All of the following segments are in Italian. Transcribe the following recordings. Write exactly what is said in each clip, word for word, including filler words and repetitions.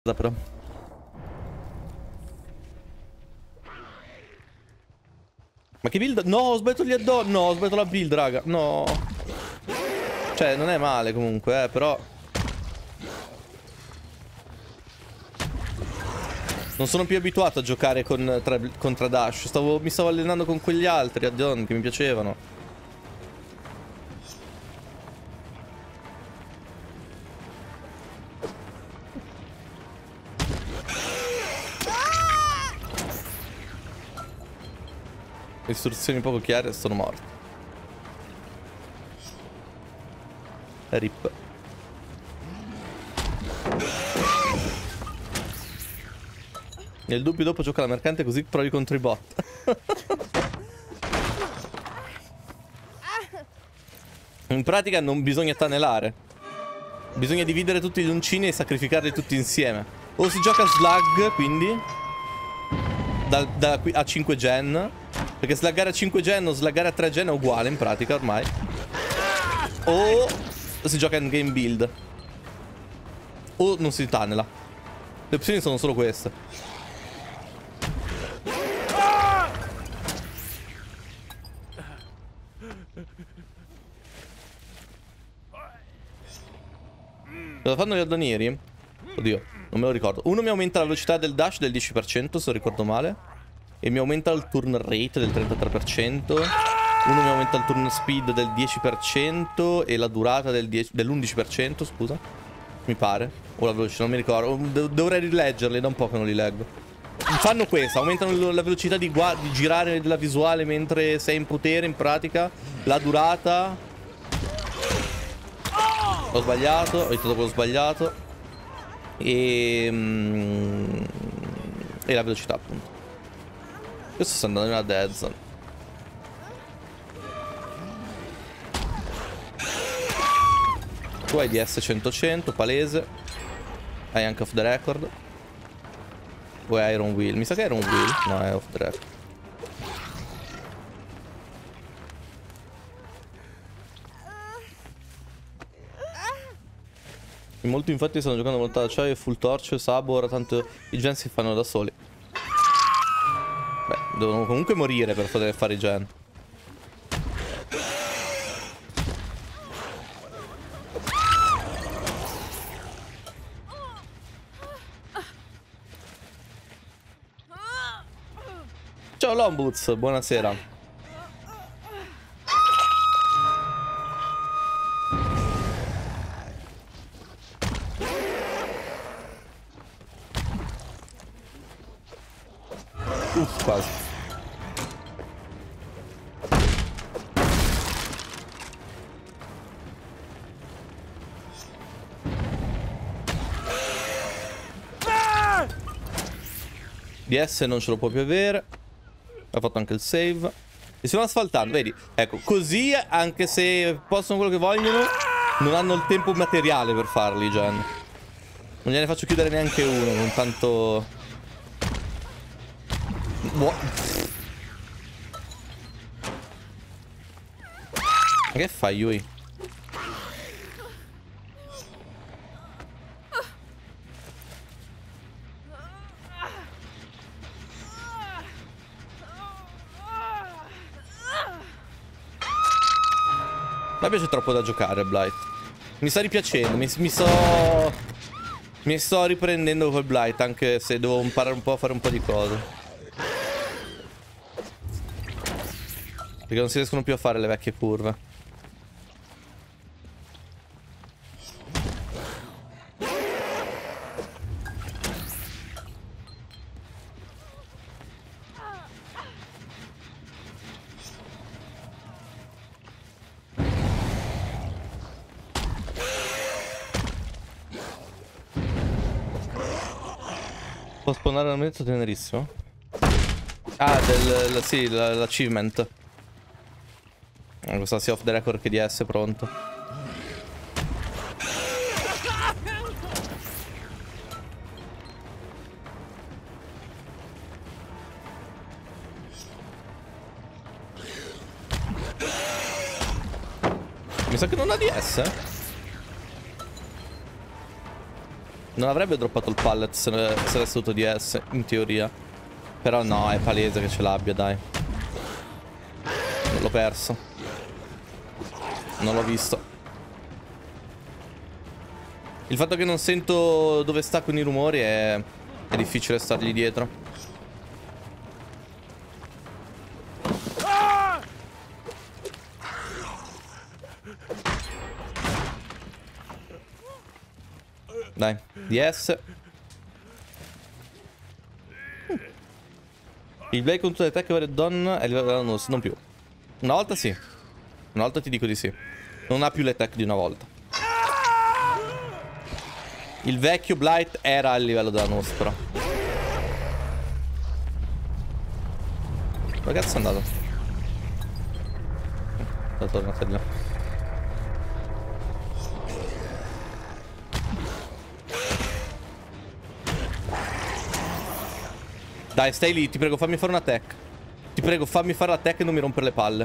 Però. Ma che build? No, ho sbagliato gli addon. No, ho sbagliato la build, raga. No. Cioè, non è male comunque, eh, però. Non sono più abituato a giocare con tra, contra Dash. Stavo, mi stavo allenando con quegli altri addon che mi piacevano. Istruzioni poco chiare, sono morto. Rip. Nel dubbio dopo gioca la mercante così provi contro i bot. In pratica non bisogna tunnelare. Bisogna dividere tutti gli uncini e sacrificarli tutti insieme. O si gioca slug, quindi da, da qui a cinque gen. Perché slaggare a cinque gen o slaggare a tre gen è uguale in pratica ormai. O si gioca in game build. O non si tunnela. Le opzioni sono solo queste. Cosa fanno gli addonieri? Oddio, non me lo ricordo. Uno mi aumenta la velocità del dash del dieci per cento, se ricordo male. E mi aumenta il turn rate del trentatré per cento. Uno mi aumenta il turn speed del dieci per cento. E la durata del dell'undici per cento, scusa. Mi pare. O la velocità, non mi ricordo. Dovrei rileggerli, da un po' che non li leggo. Fanno questo, aumentano la velocità di, di girare della visuale mentre sei in potere, in pratica. La durata. Ho sbagliato, ho detto quello sbagliato. E... Mm, e la velocità, appunto. Questo sta andando in una dead zone. Tu hai D S cento cento, palese. Hai anche off the record. O è Iron Will? Mi sa che è Iron Will. No, è off the record. In molti infatti stanno giocando molto d'acciaio e full torch, sabor, tanto i gen si fanno da soli. Beh, devono comunque morire per poter fare i gen. Ciao Lomboots, buonasera. Uff, quasi. D S non ce lo può più avere. Ha fatto anche il save. E si vanno asfaltando, vedi? Ecco, così anche se possono quello che vogliono, non hanno il tempo materiale per farli, gen. Non gliene faccio chiudere neanche uno, con tanto... Boh. Ma che fai, Yui? Mi piace troppo da giocare, Blight. Mi sta ripiacendo, mi, mi sto... Mi sto riprendendo col Blight, anche se devo imparare un po' a fare un po' di cose. Perché non si riescono più a fare le vecchie curve. Può spawnare un mezzo tenerissimo? Ah, del... sì, l'achievement. Questa sia off the record che D S pronto. Mi sa che non ha D S. Non avrebbe droppato il pallet se, se avesse avuto D S, in teoria. Però no, è palese che ce l'abbia, dai. L'ho perso. Non l'ho visto. Il fatto che non sento dove sta con i rumori è, è difficile stargli dietro. Dai, D S. Il Blade con tutte le tecche varie Don è livello della Nus, non più. Una volta sì. Una volta ti dico di sì. Non ha più le tech di una volta. Il vecchio Blight era al livello della Nus, però. Dove cazzo è andato? È tornato di là. Dai, stai lì, ti prego, fammi fare una tech. Ti prego, fammi fare la tech e non mi rompere le palle.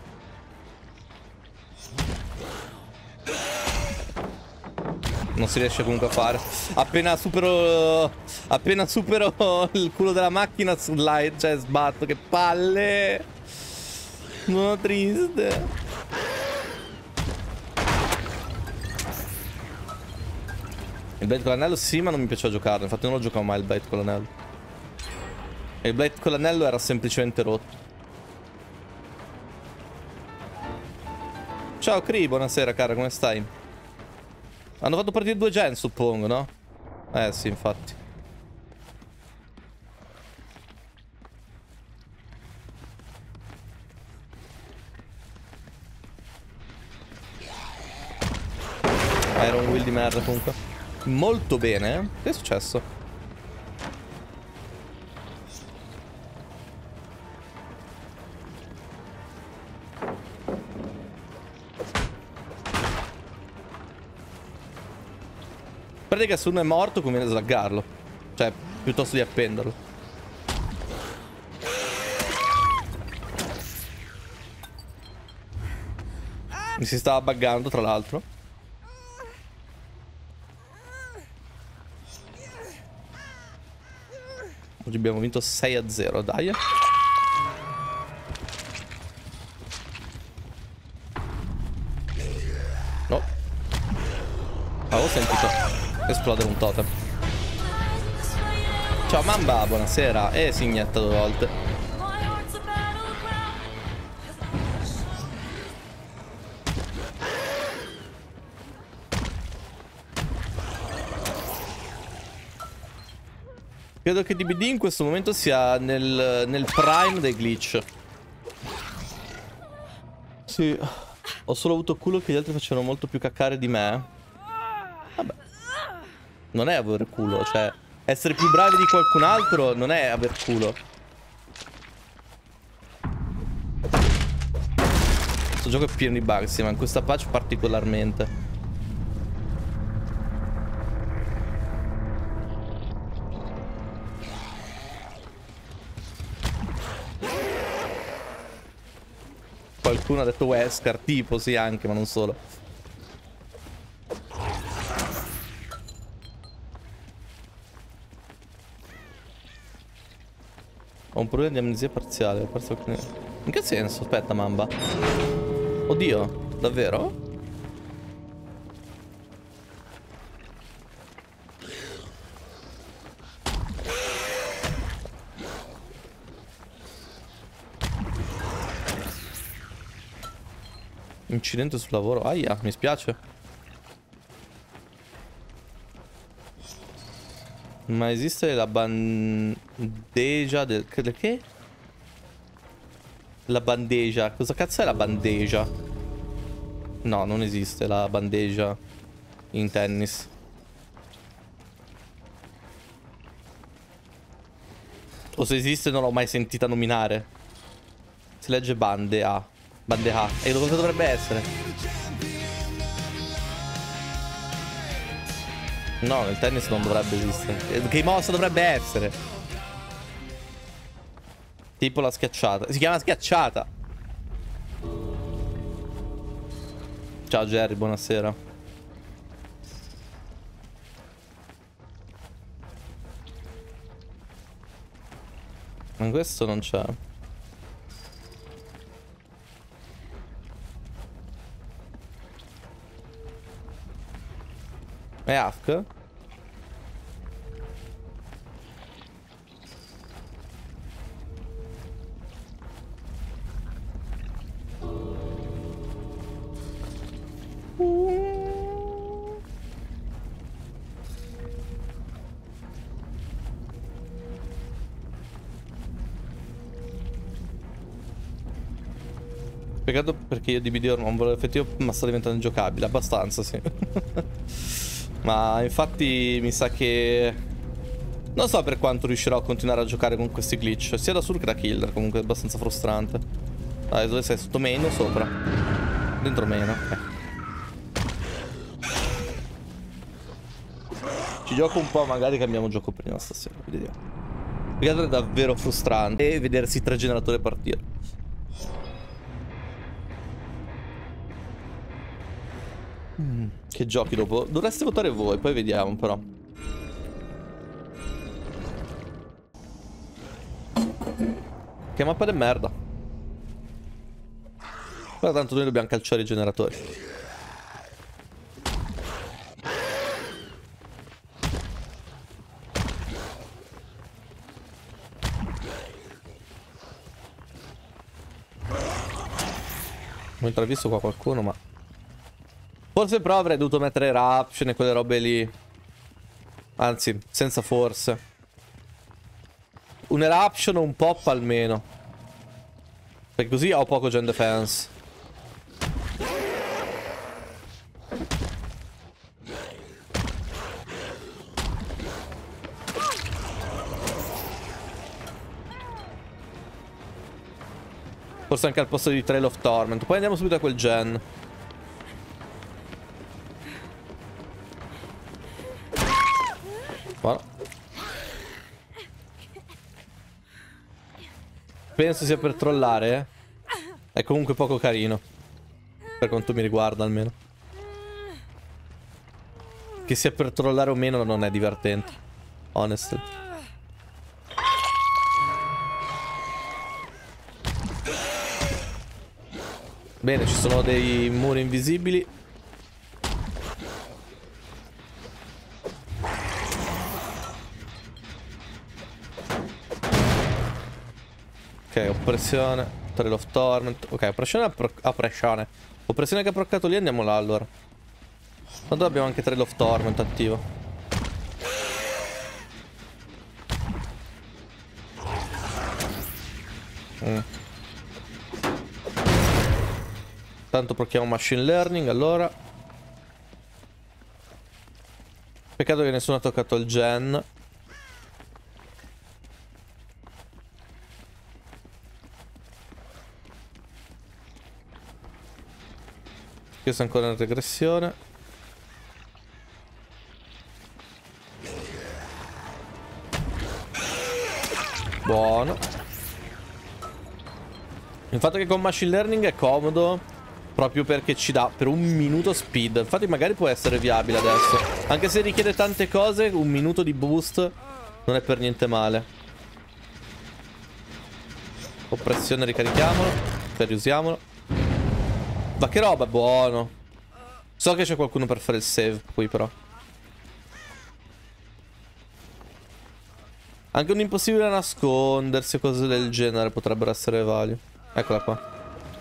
Non si riesce comunque a fare. Appena supero... Appena supero il culo della macchina, slide, cioè sbatto, che palle. No, triste. Il Blade con l'anello sì, ma non mi piaceva giocarlo. Infatti non lo giocavo mai il Blade con l'anello. E il Blade con l'anello era semplicemente rotto. Ciao Cree, buonasera cara, come stai? Hanno fatto partire due gen, suppongo, no? Eh sì, infatti. Era un will di merda comunque. Molto bene, eh? Che è successo? Pratica se uno è morto conviene slaggarlo. Cioè, piuttosto di appenderlo. Mi si stava buggando, tra l'altro. Oggi abbiamo vinto sei a zero, dai. No. Avevo sentito esplodere un totem. Ciao Mamba, buonasera. E signetta due volte. Credo che D B D in questo momento sia nel, nel prime dei glitch. Sì. Ho solo avuto culo che gli altri facevano molto più caccare di me. Vabbè. Non è aver culo, cioè essere più bravi di qualcun altro non è aver culo. Questo gioco è pieno di bug, sì, ma in questa patch particolarmente. Qualcuno ha detto Wesker, tipo, sì, anche, ma non solo. Ho un problema di amnesia parziale. Ho perso alcune... In che senso? Aspetta, Mamba. Oddio, davvero? Incidente sul lavoro. Aia, mi spiace. Ma esiste la bandeja del... del che? La bandeja. Cosa cazzo è la bandeja? No, non esiste la bandeja in tennis. O se esiste non l'ho mai sentita nominare. Si legge bande A. Bande A. E cosa dovrebbe essere? No, nel tennis non dovrebbe esistere. Che mossa dovrebbe essere? Tipo la schiacciata. Si chiama schiacciata. Ciao Jerry, buonasera. Ma questo non c'è. È Hafk? Peccato perché io di video non volevo effettivo, ma sta diventando ingiocabile. Abbastanza, sì. Ma infatti mi sa che non so per quanto riuscirò a continuare a giocare con questi glitch. Sia da Sur che da Killer, comunque è abbastanza frustrante. Dai, dove sei? Sotto main o sopra? Dentro main, ok. Ci gioco un po', magari cambiamo gioco prima stasera. Vediamo. Peccato è davvero frustrante. E vedersi tre generatori partire. Mm, che giochi dopo? Dovreste votare voi, poi vediamo però. Che mappa di merda. Però tanto noi dobbiamo calciare i generatori. Ho intravisto qua qualcuno, ma forse però avrei dovuto mettere Eruption e quelle robe lì. Anzi, senza forse. Un Eruption o un pop almeno. Perché così ho poco gen defense. Forse anche al posto di Trail of Torment. Poi andiamo subito a quel gen. Buono. Penso sia per trollare, eh? È comunque poco carino. Per quanto mi riguarda, almeno. Che sia per trollare o meno non è divertente. Honestly. Bene, ci sono dei muri invisibili. Ok, oppressione. Trail of Torment. Ok, oppressione a, pro a pressione. Oppressione che ha proccato lì, andiamo là allora. Tanto abbiamo anche Trail of Torment attivo. Mm. Tanto procchiamo Machine Learning, allora. Peccato che nessuno ha toccato il gen. Questo è ancora in regressione. Buono. Il fatto che con Machine Learning è comodo proprio perché ci dà per un minuto speed. Infatti magari può essere viabile adesso. Anche se richiede tante cose, un minuto di boost non è per niente male. Oppressione, ricarichiamolo. Per riusiamolo. Ma che roba, buono. So che c'è qualcuno per fare il save qui però. Anche un impossibile a nascondersi o cose del genere potrebbero essere value. Eccola qua.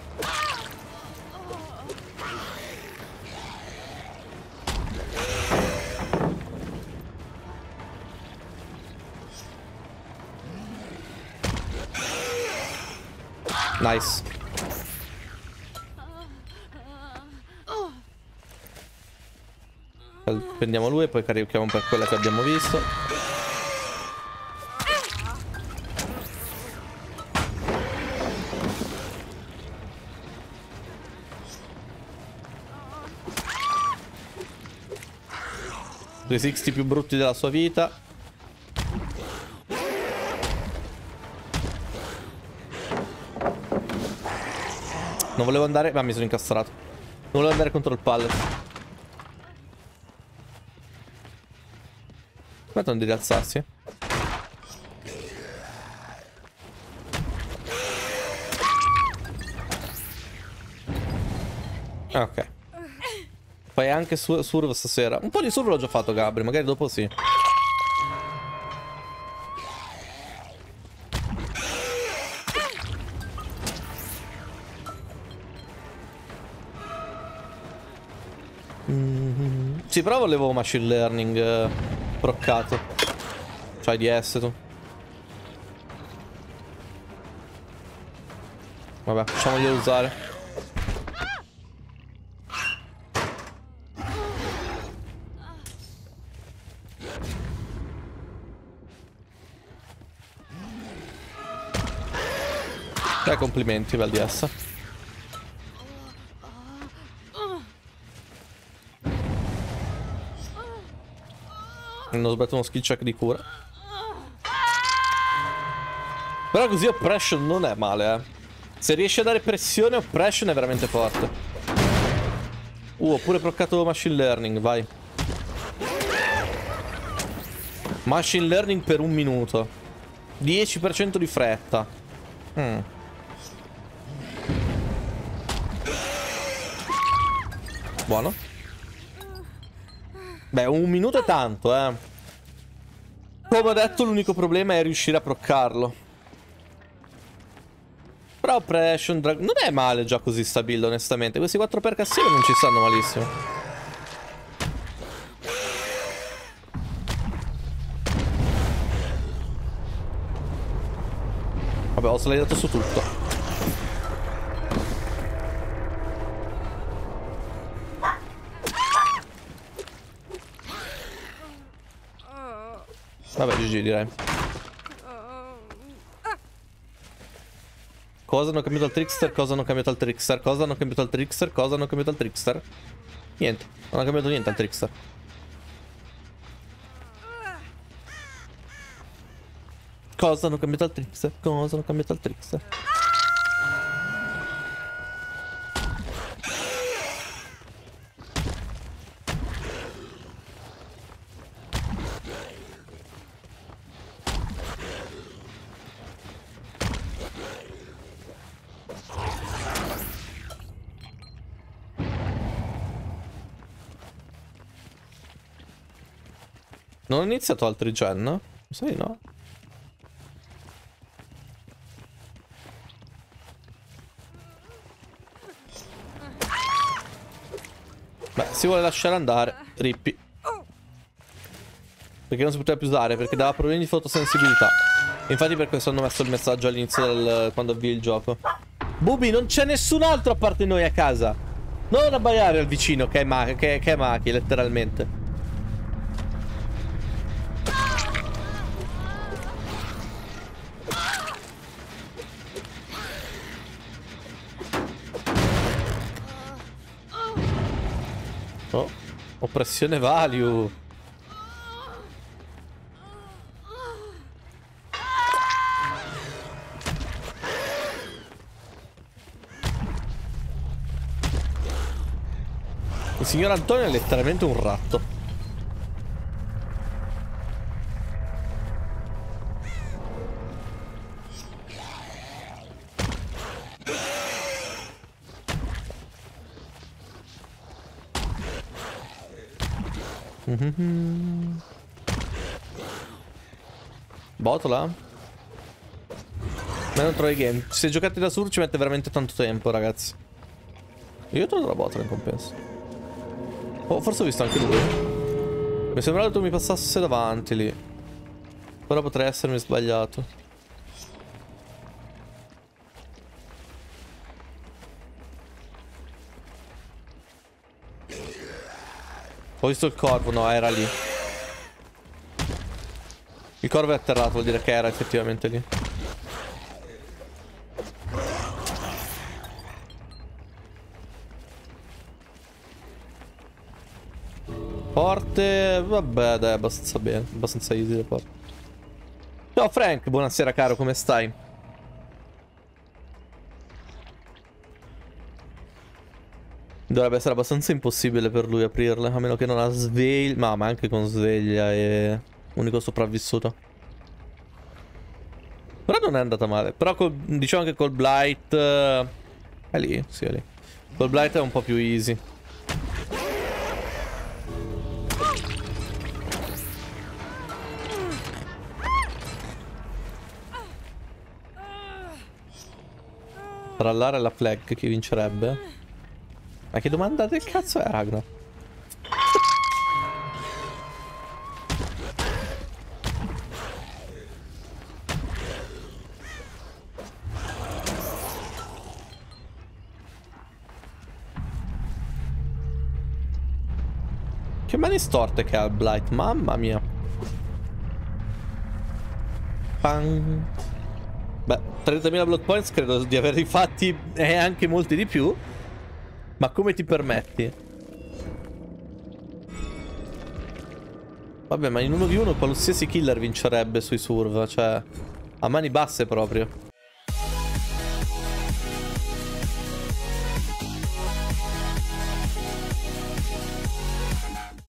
Nice. Prendiamo lui e poi carichiamo per quella che abbiamo visto. trecentosessanta più brutti della sua vita. Non volevo andare, ma mi sono incastrato. Non volevo andare contro il pallet. Smettono di rialzarsi. Ok. Fai anche su surf stasera. Un po' di surf l'ho già fatto, Gabri. Magari dopo sì. Mm-hmm. Sì, però volevo machine learning eh, proccato. C'hai di S tu. Vabbè, facciamoglielo usare. Eh, complimenti, Val di S. Non sbaglio uno skill check di cura. Però così oppression non è male, eh. Se riesci a dare pressione, oppression è veramente forte. Uh, ho pure proccato machine learning, vai. Machine learning per un minuto. dieci per cento di fretta. Mm. Buono. Beh, un minuto è tanto, eh. Come ho detto, l'unico problema è riuscire a proccarlo. Però Oppression Drag... non è male già così sta build, onestamente. Questi quattro percassioni non ci stanno malissimo. Vabbè, ho slidato su tutto. Vabbè, G G direi. Cosa hanno cambiato al Trickster? Cosa hanno cambiato al Trickster? Cosa hanno cambiato al Trickster? Cosa hanno cambiato al Trickster? Niente, non hanno cambiato niente al Trickster. Cosa hanno cambiato al Trickster? Cosa hanno cambiato al Trickster? Non ho iniziato altri gen, no? Sai, no? Beh, si vuole lasciare andare. Rippi. Perché non si poteva più usare, perché dava problemi di fotosensibilità. Infatti per questo hanno messo il messaggio all'inizio del... quando avvii il gioco. Bubi, non c'è nessun altro a parte noi a casa. Non abbaiare al vicino che è, ma che, che è Maki, letteralmente. Oh, oppressione value. Il signor Antonio è letteralmente un ratto. Mm-hmm. Botola? Ma non trovo i game. Se giocate da sur ci mette veramente tanto tempo, ragazzi. Io trovo la botola in compenso. Oh, forse ho visto anche lui. Mi sembrava che tu mi passasse davanti lì. Però potrei essermi sbagliato. Ho visto il corvo, no, era lì. Il corvo è atterrato, vuol dire che era effettivamente lì. Porte, vabbè, dai, abbastanza bene, abbastanza easy le porte. Ciao Frank, buonasera caro, come stai? Dovrebbe essere abbastanza impossibile per lui aprirle, a meno che non ha sveglia. Ma, ma anche con sveglia è unico sopravvissuto. Però non è andata male. Però col, diciamo che col Blight uh, è lì, sì è lì. Col Blight è un po' più easy. Tra Lara e la Flag chi vincerebbe? Ma che domanda del cazzo è, Ragnar? Che mani storte che ha il Blight, mamma mia. Pang. Beh, trentamila blood points credo di averli fatti e anche molti di più. Ma come ti permetti? Vabbè, ma in uno v uno qualsiasi killer vincerebbe sui surf, cioè a mani basse proprio.